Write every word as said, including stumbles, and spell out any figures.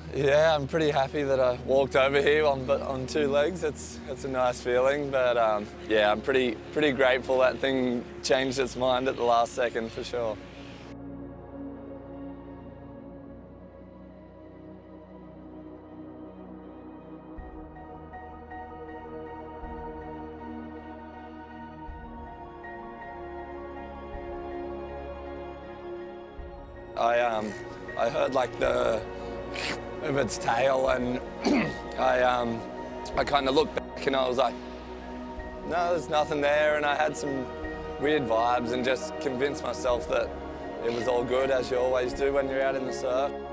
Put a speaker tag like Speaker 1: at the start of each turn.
Speaker 1: Yeah, I'm pretty happy that I walked over here on on two legs. It's it's a nice feeling, but um, yeah, I'm pretty pretty grateful that thing changed its mind at the last second for sure. I um I heard like the of its tail, and I um I kind of looked back and I was like, no, there's nothing there, and I had some weird vibes and just convinced myself that it was all good, as you always do when you're out in the surf.